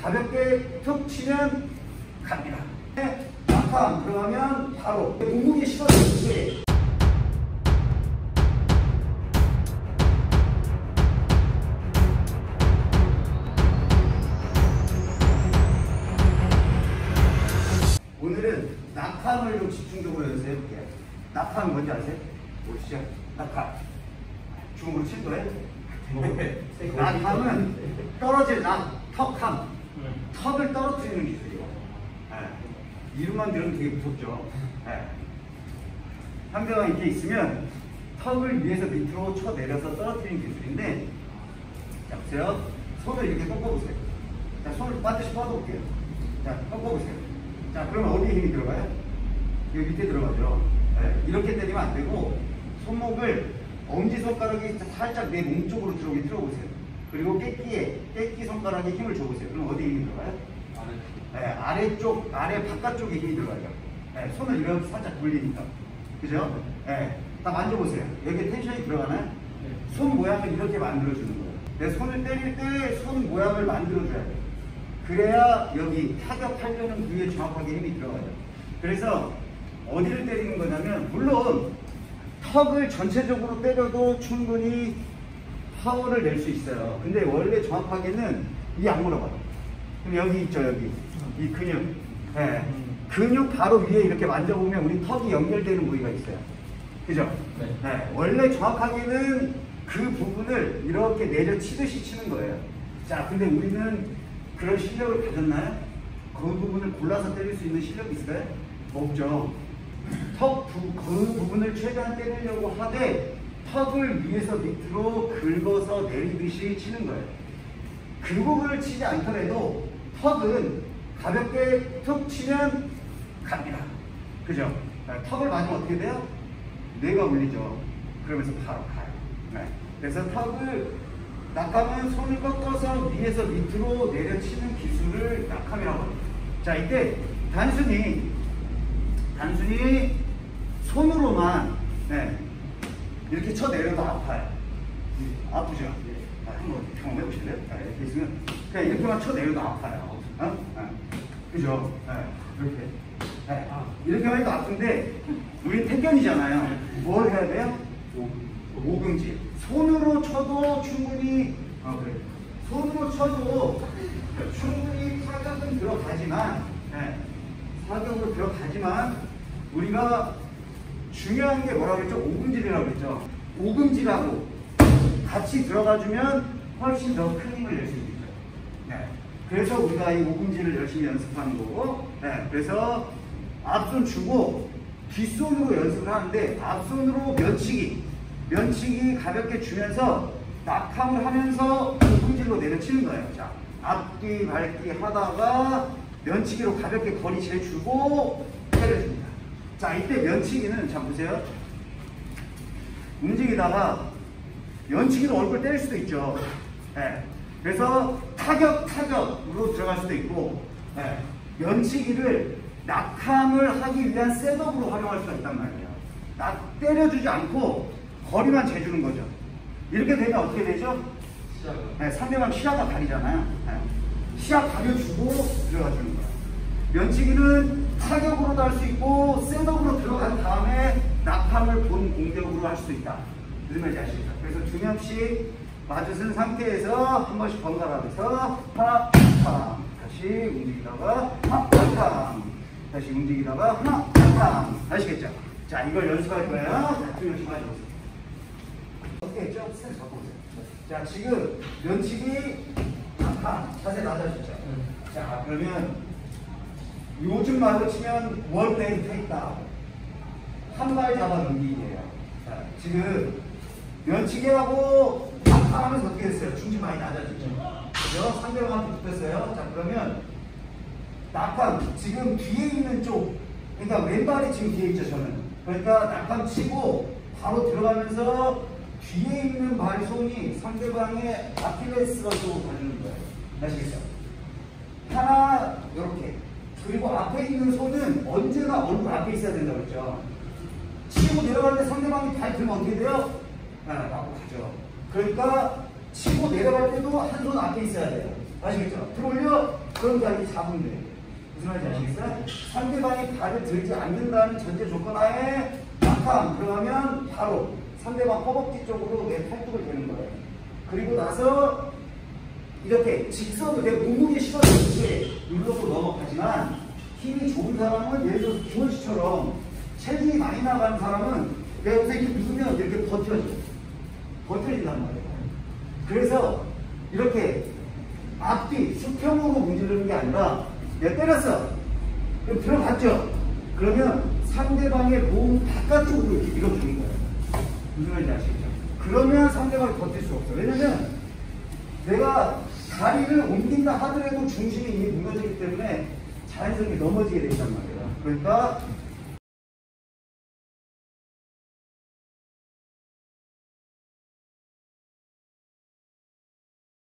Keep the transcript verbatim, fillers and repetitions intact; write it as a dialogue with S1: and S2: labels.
S1: 가볍게 툭 치면 갑니다. 낙하 들어가면 바로 몸무게 실어주지. 오늘은 낙하를 좀 집중적으로 연습해볼게요. 낙하는 뭔지 아세요? 보시죠. 낙하. 주먹으로 칠 거예요? 낙하는 떨어질 낙, 턱함. 턱을 떨어뜨리는 기술이에요. 네. 이름만 들으면 되게 무섭죠. 네. 상대가 이렇게 있으면 턱을 위에서 밑으로 쳐 내려서 떨어뜨리는 기술인데, 자, 보세요. 손을 이렇게 꺾어보세요. 자, 손을 반드시 뻗어볼게요. 자, 꺾어보세요. 자, 그러면 어디에 힘이 들어가요? 여기 밑에 들어가죠. 네. 이렇게 때리면 안 되고, 손목을 엄지손가락이 살짝 내 몸 쪽으로 들어오게 틀어보세요. 그리고 깨끼에, 깨끼 손가락에 힘을 줘보세요. 그럼 어디에 힘이 들어가요? 아래. 네, 아래쪽, 아래 바깥쪽에 힘이 들어가요. 네, 손을 이렇게 살짝 돌리니까. 그죠? 네, 다 만져보세요. 여기에 텐션이 들어가나요? 네. 손 모양을 이렇게 만들어주는 거예요. 내 손을 때릴 때 손 모양을 만들어줘야 돼요. 그래야 여기 타격하려는 부위에 정확하게 힘이 들어가요. 그래서 어디를 때리는 거냐면, 물론 턱을 전체적으로 때려도 충분히 파워를 낼 수 있어요. 근데 원래 정확하게는 이 안 물어봐요. 그럼 여기 있죠, 여기. 이 근육. 네. 근육 바로 위에 이렇게 만져보면 우리 턱이 연결되는 부위가 있어요. 그죠? 네. 네. 원래 정확하게는 그 부분을 이렇게 내려치듯이 치는 거예요. 자, 근데 우리는 그런 실력을 가졌나요? 그 부분을 골라서 때릴 수 있는 실력이 있어요? 없죠. 턱 부, 그 부분을 최대한 때리려고 하되 턱을 위에서 밑으로 긁어서 내리듯이 치는 거예요. 그 부분을 치지 않더라도 턱은 가볍게 툭 치면 갑니다. 그죠? 턱을 맞으면 어떻게 돼요? 뇌가 울리죠. 그러면서 바로 가요. 네. 그래서 턱을 낙하면 손을 꺾어서 위에서 밑으로 내려치는 기술을 낙함이라고 합니다. 자, 이때 단순히 단순히 손으로만 네, 이렇게 쳐내려도 아파요. 아프죠? 아, 한번 경험해 보실래요? 아, 이렇게 있으면 그냥 이렇게만 쳐내려도 아파요. 어? 아, 그죠? 네, 이렇게. 네, 아, 이렇게만 해도 아픈데 우린 태견이잖아요. 뭘 해야 돼요? 오금질. 손으로 쳐도 충분히 어, 그래. 손으로 쳐도 충분히 타격은 들어가지만 네, 타격으로 들어가지만 우리가 중요한 게 뭐라고 했죠? 오금질이라고 했죠. 오금질하고 같이 들어가주면 훨씬 더 큰 힘을 낼 수 있죠. 네. 그래서 우리가 이 오금질을 열심히 연습하는 거고, 네. 그래서 앞손 주고 뒷손으로 연습을 하는데 앞손으로 면치기, 면치기 가볍게 주면서 낙함을 하면서 오금질로 내려치는 거예요. 자, 앞뒤 밟기 하다가 면치기로 가볍게 거리 재주고 때려줍니다. 자, 이때 면치기는 자 보세요. 움직이다가 면치기로 얼굴 때릴 수도 있죠. 네. 그래서 타격 타격으로 들어갈 수도 있고, 네. 면치기를 낙함을 하기 위한 셋업으로 활용할 수가 있단 말이에요. 낙 때려주지 않고 거리만 재주는 거죠. 이렇게 되면 어떻게 되죠? 네, 상대방 시야가 가리잖아요. 네. 시야 가려주고 들어가주는 거예요. 면치기는 타격으로도 할 수 있고 셋업으로 들어간 다음에 낙함을 본 공격으로 할 수도 있다. 무슨 말인지 아시겠죠? 그래서 두 명씩 맞으신 상태에서 한 번씩 번갈아서 하나, 탕 다시 움직이다가 하나, 탕 다시 움직이다가 하나, 탕 아시겠죠? 자, 이걸 연습할 거예요. 자, 두 명씩 맞아보세요. 어떻게 했죠? 스탠스 바꿔보세요. 자, 지금 면치기 탕 자세 낮아지죠? 자, 그러면 요즘 말로 치면 원레인 테이크다운 한 발 잡아 넘기기예요. 자, 지금 면치기 하고 낙하 하면서 어떻게 됐어요? 중심 많이 낮아지죠. 그죠? 상대방한테 붙었어요. 자, 그러면 낙하 지금 뒤에 있는 쪽, 그러니까 왼발이 지금 뒤에 있죠, 저는. 그러니까 낙하 치고 바로 들어가면서 뒤에 있는 발손이 상대방의 아킬레스건으로 가주는 거예요. 아시겠죠? 하나, 이렇게. 그리고 앞에 있는 손은 언제나 얼굴 앞에 있어야 된다고 했죠. 치고 내려갈 때 상대방이 발 들면 어떻게 돼요? 아, 맞고 가죠. 그러니까 치고 내려갈 때도 한 손 앞에 있어야 돼요. 아시겠죠? 들어올려 그럼 자기 잡으면 돼. 무슨 말인지 아시겠어요? 상대방이 발을 들지 않는다는 전제 조건 하에 낙함 들어가면 바로 상대방 허벅지 쪽으로 내 팔뚝을 대는 거예요. 그리고 나서 이렇게 직선으로 내 몸무게 실어주듯이 눌러서 넘어가지만 힘이 좋은 사람은 예를 들어서 김원 씨처럼 체중이 많이 나가는 사람은 내가 여기서 이렇게 누르면 이렇게 버텨줘. 버텨진단 말이에요. 그래서 이렇게 앞뒤 수평으로 문지르는 게 아니라 내가 때렸어. 그럼 들어갔죠. 그러면 상대방의 몸 바깥쪽으로 이렇게 밀어주는 거예요. 무슨 말인지 아시겠죠? 그러면 상대방이 버틸 수가 없어. 왜냐면 내가 다리를 옮긴다 하더라도 중심이 이미 무너지기 때문에 자연스럽게 넘어지게 된단 말이에요. 그러니까